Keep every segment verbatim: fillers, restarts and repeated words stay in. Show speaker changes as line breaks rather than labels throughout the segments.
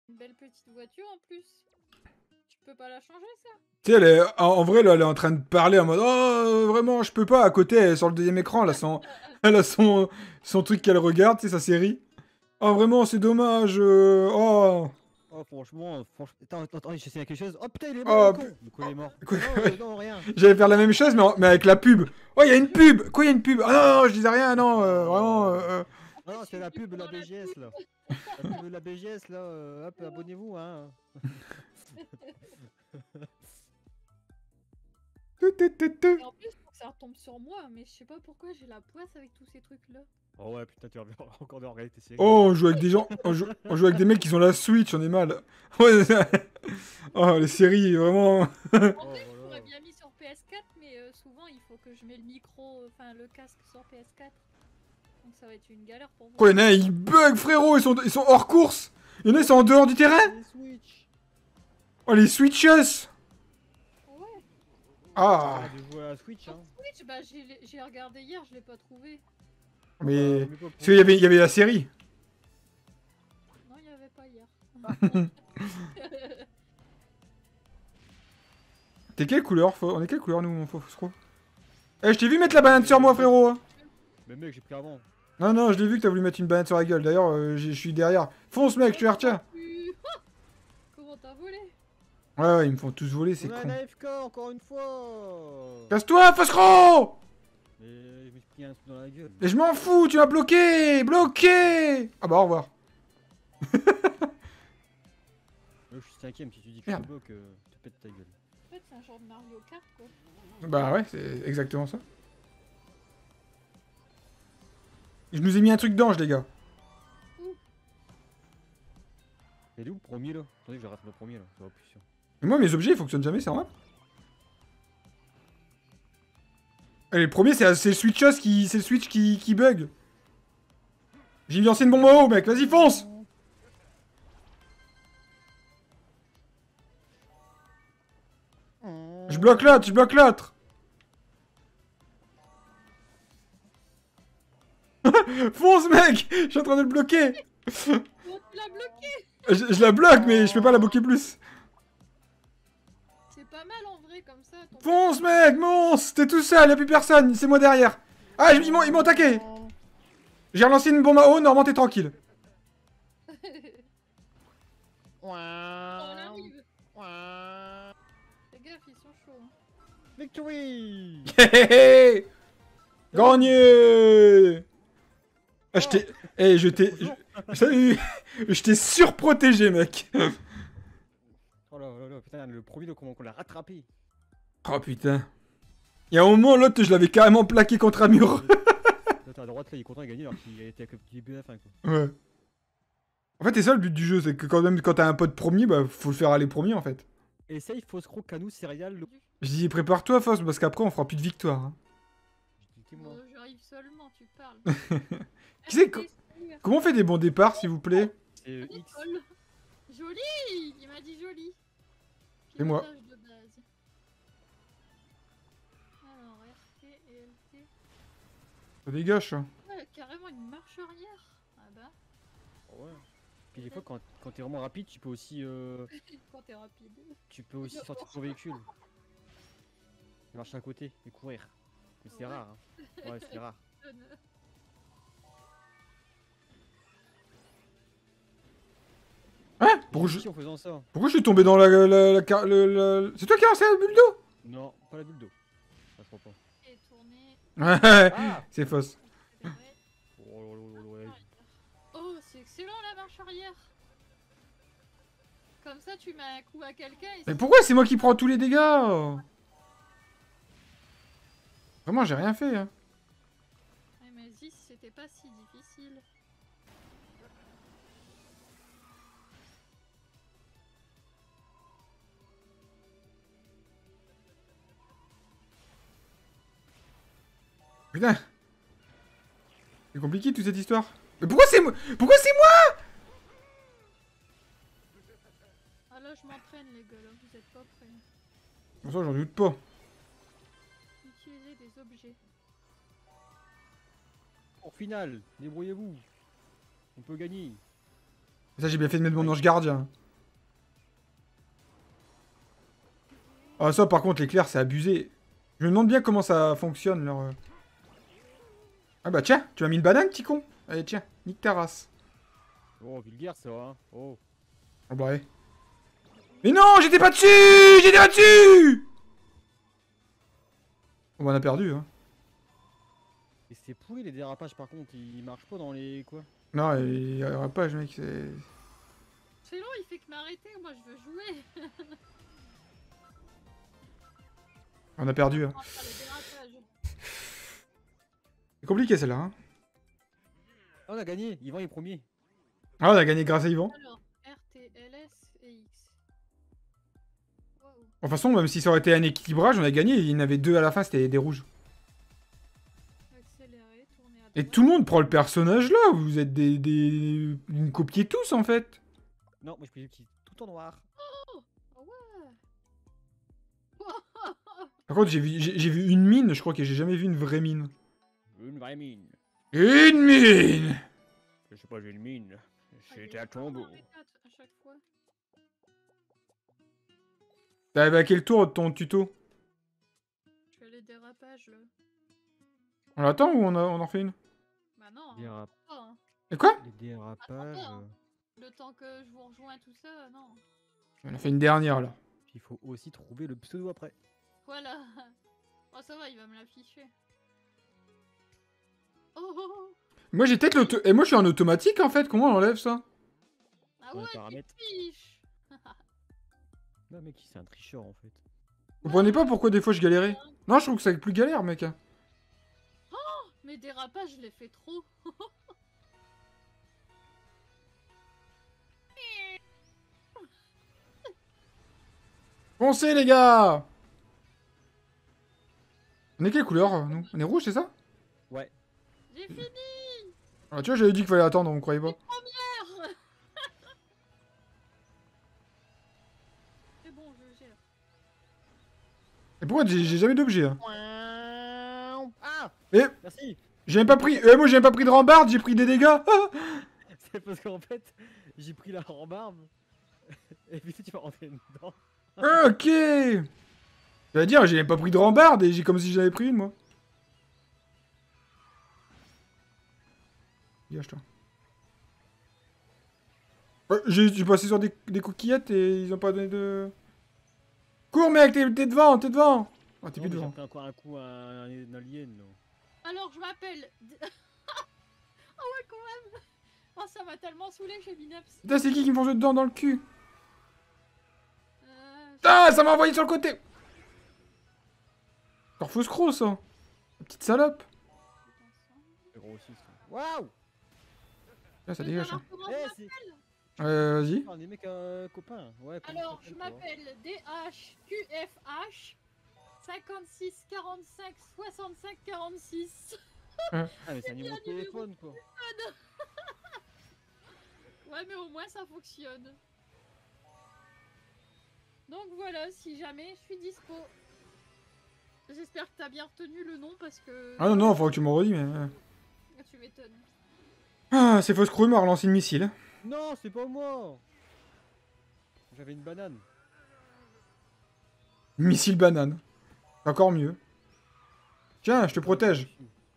Une belle petite voiture en plus. Tu peux pas la changer ça?
Tu sais, elle est, en, en vrai, là, elle est en train de parler en mode oh, vraiment, je peux pas. À côté, elle est sur le deuxième écran, elle a son, elle a son, son truc qu'elle regarde, tu sais, sa série. Oh, vraiment, c'est dommage. euh, oh,
Oh, franchement, franchement. Attends, attends, attends, j'essaie quelque chose. Oh putain, il est mort,
oh.
le con. Du coup, il est mort.
Quoi,
Non, euh, non, rien.
j'allais faire la même chose, mais, en- mais avec la pub. Oh, il y a une pub. Quoi, il y a une pub? Ah non, non, je disais rien, non, euh, vraiment. euh, euh.
Non, non, c'est la pub de la B G S là. La pub de la B G S là. euh, hop, abonnez-vous, hein.
Tout, tout, tout, tout.
Et en plus, faut que ça retombe sur moi, mais je sais pas pourquoi j'ai la poisse avec tous ces trucs là.
Oh ouais, putain, tu vas encore de regarder tes séries.
Oh, on joue avec des gens. On joue, on joue avec des mecs qui ont la Switch, on est mal. Ouais, oh, les séries, vraiment.
En
Oh,
vrai,
voilà.
je l'aurais bien mis sur P S quatre, mais euh, souvent il faut que je mette le micro, euh, enfin le casque sur P S quatre. Donc ça va être une galère pour moi.
Quoi, il y en a, ils bug, frérot, ils sont, ils sont hors course. Il y en a, ils sont en dehors du terrain.
Les Switch.
Oh, les Switches.
Ouais.
Ah,
Arrête de jouer à la Switch, hein.
Switch, bah j'ai j'ai regardé hier, je l'ai pas trouvé.
mais.
Bah, mais quoi,
Parce qu'il y avait, il y avait la série.
Non, il y avait pas hier.
T'es quelle couleur? Faut- On est quelle couleur, nous, mon faux Foscro? Eh, je t'ai vu mettre la banane sur moi, frérot. hein.
Mais mec, j'ai pris avant.
Non, non, je l'ai vu que t'as voulu mettre une banane sur la gueule. D'ailleurs, euh, j'ai- je suis derrière. Fonce, mec, je te les retiens.
Comment t'as volé?
Ouais, ouais, ils me font tous voler, c'est
On a
con.
un A F K encore une fois.
Casse-toi, Foscro.
Mais je me suis pris un truc dans la gueule.
Mais je m'en fous, tu m'as bloqué. Bloqué. Ah bah, au revoir.
Moi, je suis cinquième, si tu dis que
Merde.
je te bloque, euh, tu te pètes ta gueule.
En fait, c'est un genre de Mario Kart quoi.
Bah ouais, c'est exactement ça. Je nous ai mis un truc d'ange, les gars.
Il est où le premier là? Attendez, je rate le premier là, ça va plus sûr.
Mais moi, mes objets, ils fonctionnent jamais, c'est normal. Et le premier, c'est c'est le Switchos qui, c'est le Switch qui, qui bug. J'ai lancé une bombe en haut, mec. Vas-y, fonce. Je bloque l'autre, je bloque l'autre. Fonce, mec. Je suis en train de le bloquer.
Oh, tu l'as bloqué!
Je, je la bloque, mais je peux pas la bloquer plus.
C'est pas mal en vrai comme ça. Ton...
Fonce, mec, monce. T'es tout seul, y'a plus personne. C'est moi derrière. Ah, ils m'ont ils m'ont attaqué. J'ai relancé une bombe à eau, normalement t'es tranquille.
On arrive! Fais gaffe, ils sont chauds. Hein.
Victory!
Hé hé hé. Gagné. Ah, je t'ai... Eh, je t'ai... je- Salut. Je t'ai surprotégé, mec.
Oh là là là, putain, le premier, là, comment on l'a rattrapé?
Oh, putain. Il y a un moment, l'autre, je l'avais carrément plaqué contre un mur.
Là, t'es à droite, là, il est content de gagner alors qu'il a été avec le petit but à la fin, quoi.
Ouais. En fait, c'est ça le but du jeu, c'est que quand même, quand t'as un pote premier, bah, faut le faire aller premier, en fait.
Essaye Foscro, Canou, Céréales, le...
Je dis, prépare-toi, Foss, parce qu'après, on fera plus de victoire. hein.
Dis-moi.
Oh, j'arrive seulement, tu parles.
Qui c'est que- Comment on fait des bons départs, s'il vous plaît?
C'est euh, X.
Nicole. Joli! Il m'a dit joli.
Et moi.
Pilotage de base. Alors, R T et L T.
Ça dégage, ça.
Ouais, carrément une marche arrière. Ah bah,
Ouais. Puis des fois, quand, quand t'es vraiment rapide, tu peux aussi, euh,
quand t'es rapide.
tu peux aussi sortir ton véhicule. Marcher à côté et courir. Mais c'est
Ouais.
rare, hein. Ouais, c'est rare.
Hein? Pourquoi je...
Si en faisant ça.
Pourquoi je suis tombé dans la... la, la, car- le- la- C'est toi qui as lancé la bulle d'eau?
Non, pas la bulle d'eau. Ça se prend pas.
Et tourner.
Ouais,
Ah!
c'est fausse.
accélérer.
Oh, là, là, là, là, là.
Oh, c'est excellent la marche arrière. Comme ça, tu mets un coup à quelqu'un et
Mais
c'est-
pourquoi c'est moi qui prends tous les dégâts? Vraiment, j'ai rien fait, hein.
Ouais, mais si c'était pas si difficile.
Putain. C'est compliqué toute cette histoire. Mais pourquoi c'est moi? Pourquoi c'est moi?
Ah là, je m'entraîne les gars, là, vous êtes pas prêts.
Bon, ça, j'en doute pas.
Utilisez des objets.
Au final, débrouillez-vous. On peut gagner.
Ça, j'ai bien fait de mettre mon ange gardien. Ah, ça, par contre, l'éclair, c'est abusé. Je me demande bien comment ça fonctionne, leur... euh. Ah bah tiens, tu m'as mis une banane, petit con. Allez, tiens, nique ta race.
Oh, vulgaire ça, hein. Oh.
Ah bah ouais. Mais non, j'étais pas dessus. J'étais pas dessus. On en a perdu, hein.
Et c'est pourri les dérapages par contre, ils marchent pas dans les quoi.
Non, il y aura pas, mec, c'est...
C'est long, il fait que m'arrêter, moi je veux jouer.
On a perdu, hein.
On va faire les dérapages.
C'est compliqué, celle-là, hein.
Ah, on a gagné, Yvan est premier.
Ah, on a gagné grâce à Yvan.
Alors, R, T, L, S et X. Wow.
De toute façon, même si ça aurait été un équilibrage, on a gagné. Il y en avait deux à la fin, c'était des rouges.
Accélérer, tourner à
Et
droite.
tout le monde prend le personnage là. Vous êtes des... des... Vous me copiez tous, en fait.
Non, moi je fais des petits tout en noir.
Oh ouais.
Par contre, j'ai vu, j'ai j'ai vu une mine. Je crois que j'ai jamais vu une vraie mine.
Une vraie mine.
Une mine.
Je sais pas, j'ai une mine.
Ah,
C'était
il y a
un tombeau.
un arrêt à à chaque fois.
T'arrives à quel tour de ton tuto?
Je fais les dérapages là.
On l'attend ou on, a- on en fait une?
Bah non, hein,
Dérap...
pas, hein.
Et quoi?
Les dérapages.
Attends, hein.
euh,
Le temps que je vous rejoins tout ça, non.
On a fait une dernière, là.
Puis il faut aussi trouver le pseudo après.
Voilà. Oh ça va, il va me l'afficher. Oh, oh, oh.
Moi, j'ai peut-être l'auto... Et moi, je suis en automatique, en fait. Comment on enlève ça?
Ah
Dans les
ouais, tu
paramètres.
triches.
Non, mec, c'est un tricheur en fait.
Vous comprenez pas pourquoi des fois je galérais? Non, je trouve que c'est plus galère, mec.
Mes dérapages, je les fais trop.
Foncez, les gars! On est quelle couleur, nous? On est rouge, c'est ça?
Ouais.
J'ai fini.
Ah, tu vois, j'avais dit qu'il fallait attendre, on croyait pas.
Première. C'est bon, je gère.
Et pourquoi j'ai j'ai jamais d'objet, hein?
Ah.
Eh,
Merci.
j'ai même pas pris... Eh, moi, j'ai même pas pris de rambarde, j'ai pris des dégâts. Ah,
C'est parce qu'en fait, j'ai pris la rambarde. Et puis tu vas rentrer dedans.
ok! J'allais dire, j'ai même pas pris de rambarde et j'ai comme si j'avais pris une, moi. Dégage, toi. Ouais, j'ai j'ai passé sur des, des coquillettes et ils ont pas donné de... Cours, mec, t'es t'es devant, t'es devant! Ah, t'es
Non,
plus
mais j'ai
devant.
pris encore un coup à un, un alien. là.
Alors, je m'appelle... Oh ouais, quand même. Oh, ça m'a tellement saoulé que j'ai mis neuf.
Putain, c'est qui qui me fonce dedans dans le cul?
Euh,
Ah, ça m'a envoyé sur le côté! Encore fausse croc, ça! La petite salope!
C'est gros aussi ça. Waouh.
Là, ça
Mais
dégage,
alors,
ça.
comment
Eh,
je
c'est.
Euh, vas-y.
On est mecs euh, copains. Ouais, comment
Alors,
tu
je
t'appelles, toi
m'appelle D H Q F H cinquante-six quarante-cinq soixante-cinq quarante-six.
Ah, mais c'est un numéro de
bien, numéro.
téléphone quoi.
Ouais, mais au moins ça fonctionne. Donc voilà, si jamais je suis dispo. J'espère que t'as bien retenu le nom parce que...
Ah non, non, faudra que tu m'en redis, mais... euh.
Tu m'étonnes.
Ah, c'est fausse croc, il m'a relancé le missile.
Non, c'est pas moi. J'avais une banane.
Missile banane. C'est encore mieux. Tiens, je te protège.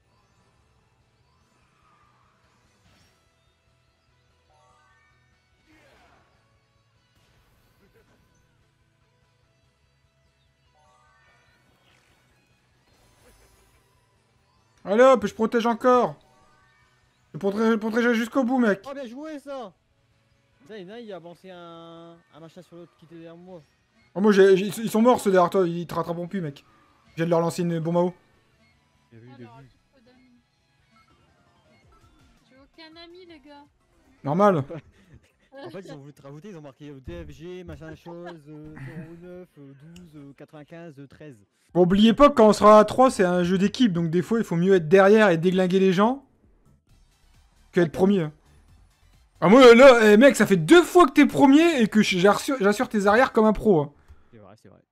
Allez hop, je protège encore. Je protège, je protège jusqu'au bout, mec.
Oh, bien joué ça. Ça, il y en a, il a avancé un, un machin sur l'autre qui était derrière moi.
Oh, moi, j'ai- j'ai- ils sont morts, ceux derrière toi. Ils te rattraperont plus, mec. Je viens de leur lancer une bombe à eau.
J'ai vu,
Alors,
j'ai vu.
peu d'amis. J'ai aucun ami, les gars.
Normal.
En fait, ils ont voulu te rajouter, ils ont marqué euh, D F G, machin chose, euh, zéro neuf, euh, douze, euh, quatre-vingt-quinze, euh, treize.
Bon, oubliez pas que quand on sera à trois, c'est un jeu d'équipe. Donc, des fois, il faut mieux être derrière et déglinguer les gens que être premier. Ah, moi, là, eh, mec, ça fait deux fois que t'es premier et que j'assure j'assure tes arrières comme un pro. hein.
C'est vrai, c'est vrai.